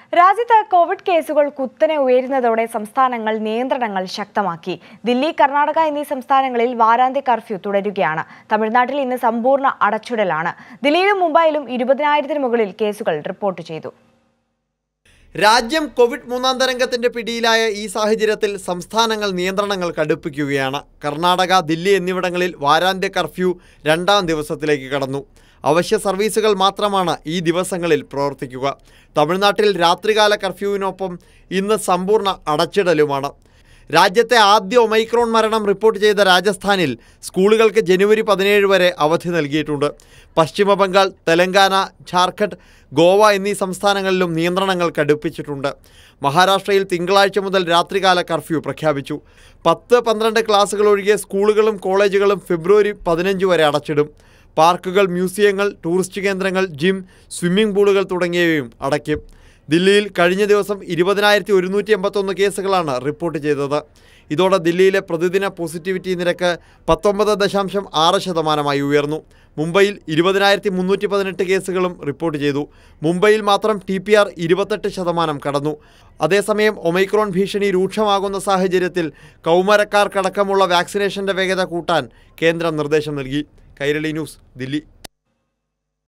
രാജ്യത്ത് കോവിഡ് കേസുകൾ കുത്തനെ ഉയരുന്നതോടെ സംസ്ഥാനങ്ങൾ നിയന്ത്രണങ്ങൾ ശക്തമാക്കി. ദില്ലി, കർണാടക എന്നീ സംസ്ഥാനങ്ങളിൽ വാരാന്ത്യ കർഫ്യൂ തുടരുകയാണ്. തമിഴ്നാട്ടിൽ ഇന്ന് സമ്പൂർണ്ണ അടച്ചിടലാണ്. ദില്ലിയിലും മുംബൈയിലും 20,000-ന് മുകളിൽ കേസുകൾ റിപ്പോർട്ട് ചെയ്തു. രാജ്യം കോവിഡ് മൂന്നാം തരംഗത്തിന്റെ പിടിയിലായ ഈ സാഹചര്യത്തിൽ സംസ്ഥാനങ്ങൾ നിയന്ത്രണങ്ങൾ കടുപ്പിക്കുകയാണ്. കർണാടക, ദില്ലി എന്നിവിടങ്ങളിൽ വാരാന്ത്യ കർഫ്യൂ 2ാം ദിവസത്തിലേക്ക് കടന്നു. അവശ്യ സർവീസുകൾ മാത്രമാണ് ഈ ദിവസങ്ങളിൽ പ്രവർത്തിക്കുക. തമിഴ്നാട്ടിൽ രാത്രികാല കർഫ്യൂവിനൊപ്പം ഇന്ന് സമ്പൂർണ്ണ അടച്ചിടലുമാണ്. രാജ്യത്തെ ആദ്യ ഒമൈക്രോൺ മരണം റിപ്പോർട്ട് ചെയ്ത രാജസ്ഥാനിൽ സ്കൂളുകൾക്ക് ജനുവരി 17 വരെ അവധി നൽകിയിട്ടുണ്ട്. പശ്ചിമ ബംഗാൾ, തെലങ്കാന, ഝാർഖണ്ഡ്, ഗോവ എന്നീ സംസ്ഥാനങ്ങളിലും നിയന്ത്രണങ്ങൾ കടുപ്പിച്ചിട്ടുണ്ട്. മഹാരാഷ്ട്രയിൽ തിങ്കളാഴ്ച മുതൽ രാത്രികാല കർഫ്യൂ പ്രഖ്യാപിച്ചു. 10-12 ക്ലാസുകൾ ഒഴികെ സ്കൂളുകളും കോളേജുകളും ഫെബ്രുവരി 15 വരെ അടച്ചിടും. പാർക്കുകൾ, മ്യൂസിയങ്ങൾ, ടൂറിസ്റ്റ് കേന്ദ്രങ്ങൾ, ജിം, സ്വിമ്മിംഗ് പൂളുകൾ തുടങ്ങിയവയും അടയ്ക്കും. ദില്ലിയിൽ കഴിഞ്ഞ ദിവസം 20,181 കേസുകളാണ് റിപ്പോർട്ട് ചെയ്തത്. ഇതോടെ ദില്ലിയിലെ പ്രതിദിന പോസിറ്റിവിറ്റി നിരക്ക് 19.6% ഉയർന്നു. മുംബൈയിൽ 20,318 കേസുകളും റിപ്പോർട്ട് ചെയ്തു. മുംബൈയിൽ മാത്രം TPR 28% കടന്നു. അതേസമയം ഒമൈക്രോൺ ഭീഷണി രൂക്ഷമാകുന്ന സാഹചര്യത്തിൽ കൗമാരക്കാർക്കടക്കമുള്ള വാക്സിനേഷന്റെ വേഗത കൂട്ടാൻ കേന്ദ്രം നിർദ്ദേശം നൽകി. കൈരളി ന്യൂസ്, ദില്ലി.